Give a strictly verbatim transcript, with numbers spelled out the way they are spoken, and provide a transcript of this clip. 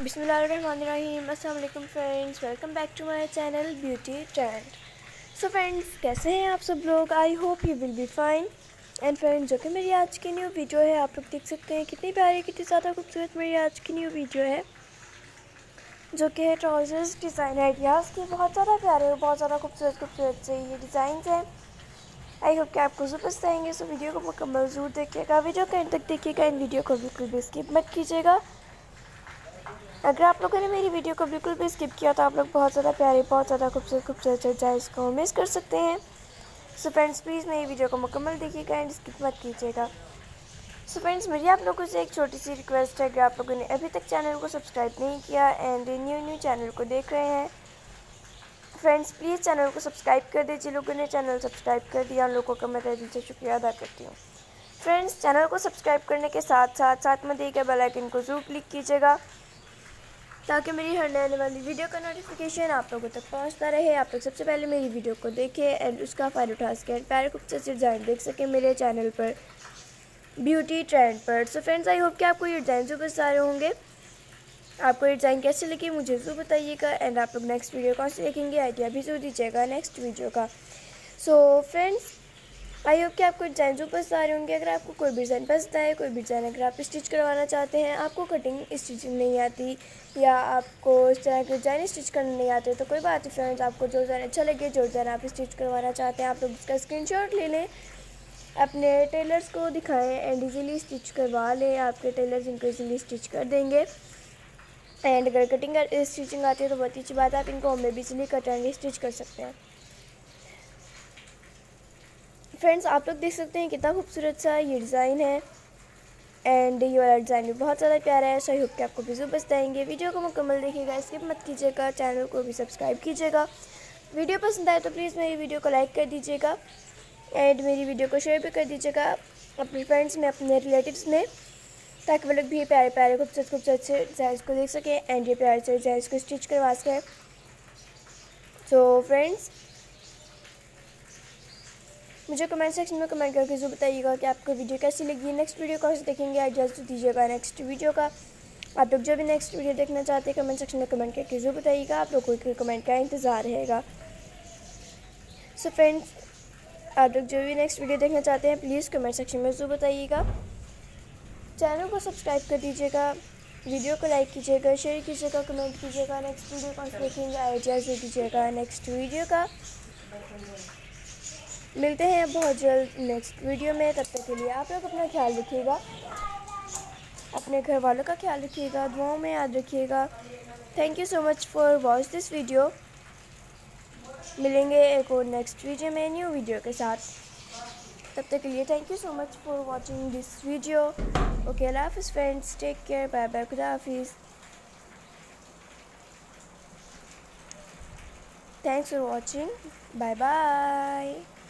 बिस्मिल्लाहिर्रहमानिर्रहीम। अस्सलाम वालेकुम friends, welcome back to my channel beauty trend. So friends, कैसे हैं आप सब लोग? I hope you will be fine. And friends, जो कि मेरी आज की न्यू वीडियो है, आप लोग देख सकते हैं कितनी प्यारी, कितनी ज़्यादा खूबसूरत मेरी आज की न्यू वीडियो है, जो कि है ट्राउज़र्स डिज़ाइन आइडियाज़ की। बहुत ज़्यादा प्यारे और बहुत ज़्यादा खूबसूरत खूबसूरत से ये डिज़ाइंस हैं। आई होप कि आपको ज़रूर पसंद आएंगे। सो वीडियो को मुकम्मल ज़रूर देखिएगा, वीडियो को एंड तक देखिएगा। इन वीडियो को बिल्कुल भी स्किप मत कीजिएगा। अगर आप लोगों ने मेरी वीडियो को बिल्कुल भी स्किप किया तो आप लोग बहुत ज़्यादा प्यारे, बहुत ज़्यादा खूबसूरत खूबसूरत डिज़ाइंस को मिस कर सकते हैं। सो फ्रेंड्स, प्लीज़ मेरी वीडियो को मुकम्मल देखिएगा एंड स्किप मत कीजिएगा। सो फ्रेंड्स, मेरी आप लोगों से एक छोटी सी रिक्वेस्ट है, अगर आप लोगों ने अभी तक चैनल को सब्सक्राइब नहीं किया एंड न्यू न्यू चैनल को देख रहे हैं, फ्रेंड्स प्लीज़ चैनल को सब्सक्राइब कर दीजिए। लोगों ने चैनल सब्सक्राइब कर दिया, उन लोगों का मैं तहे दिल से शुक्रिया अदा करती हूँ। फ्रेंड्स, चैनल को सब्सक्राइब करने के साथ साथ साथ में दिए गए बेल आइकन को ज़रूर क्लिक कीजिएगा, ताकि मेरी हर नए वाली वीडियो का नोटिफिकेशन आप लोगों तक पहुंचता रहे। आप लोग सबसे पहले मेरी वीडियो को देखें एंड उसका फ़ायदा उठा सकें, प्यारे खूबसूरत डिज़ाइन देख सकें मेरे चैनल पर ब्यूटी ट्रेंड पर। सो फ्रेंड्स, आई होप कि आपको ये डिज़ाइन जो पसंद आ रहे होंगे। आपको ये डिज़ाइन कैसे लगी मुझे ज़रूर बताइएगा एंड आप लोग नेक्स्ट वीडियो कौन सी देखेंगे आइडिया भी ज़रूर दीजिएगा नेक्स्ट वीडियो का। सो फ्रेंड्स, आई होप कि आपको डिज़ाइन जो पसंद आ रहे होंगे। अगर आपको कोई भी डिज़ाइन पसंद आए, कोई भी डिज़ाइन अगर आप स्टिच करवाना चाहते हैं, आपको कटिंग स्टिचिंग नहीं आती या आपको इस तरह के डिज़ाइन स्टिच करने नहीं आते, तो कोई बात नहीं फ्रेंड्स, आपको जो डिज़ाइन अच्छा लगे, जो डिज़ाइन आप स्टिच करवाना चाहते हैं, आप लोग उसका स्क्रीनशॉट ले लें, अपने टेलर्स को दिखाएं एंड इजीली स्टिच करवा लें। आपके टेलर्स इनको इजीली स्टिच कर देंगे। एंड अगर कटिंग स्टिचिंग आती है तो बहुत अच्छी बात है, आप इनको होम में भी इजीली कट एंड स्टिच कर सकते हैं। फ्रेंड्स, आप लोग देख सकते हैं कितना खूबसूरत सा ये डिज़ाइन है एंड ये वाला डिज़ाइन भी बहुत ज़्यादा प्यारा है। सो आई होप कि आपको भी ज़रूर पसंद आएंगे। वीडियो को मुकम्मल देखिएगा, स्किप मत कीजिएगा, चैनल को भी सब्सक्राइब कीजिएगा। वीडियो पसंद आए तो प्लीज़ मेरी वीडियो को लाइक कर दीजिएगा एंड मेरी वीडियो को शेयर भी कर दीजिएगा अपने फ्रेंड्स में, अपने रिलेटिव्स में, ताकि वो लोग भी ये प्यारे प्यारे खूबसूरत खूबसूरत से डिज़ाइंस को देख सकें एंड ये प्यारे से डिज़ाइंस को स्टिच करवा सकें। सो फ्रेंड्स, मुझे कमेंट सेक्शन में कमेंट करके ज़रूर बताइएगा कि आपको वीडियो कैसी लगी। नेक्स्ट वीडियो कौन सी देखेंगे आइडियाज़ दीजिएगा नेक्स्ट वीडियो का। आप लोग जो भी नेक्स्ट वीडियो देखना चाहते हैं कमेंट सेक्शन में कमेंट करके ज़रूर बताइएगा। आप लोगों के कमेंट का इंतज़ार रहेगा। सो फ्रेंड्स, आप लोग जो भी नेक्स्ट वीडियो देखना चाहते हैं प्लीज़ कमेंट सेक्शन में ज़रूर बताइएगा। चैनल को सब्सक्राइब कर दीजिएगा, वीडियो को लाइक कीजिएगा, शेयर कीजिएगा, कमेंट कीजिएगा। नेक्स्ट वीडियो कौन सी देखेंगे आइडियाज़ दीजिएगा नेक्स्ट वीडियो का। मिलते हैं बहुत जल्द नेक्स्ट वीडियो में। तब तक के लिए आप लोग अपना ख्याल रखिएगा, अपने घर वालों का ख्याल रखिएगा, दुआओं में याद रखिएगा। Thank you so much for watch this video. मिलेंगे एक और नेक्स्ट वीडियो में न्यू वीडियो के साथ। तब तक के लिए thank you so much for watching this video. Okay, अल्लाह हाफिज़ friends, take care, bye bye, खुदा हाफिज़। Thanks for watching, bye bye.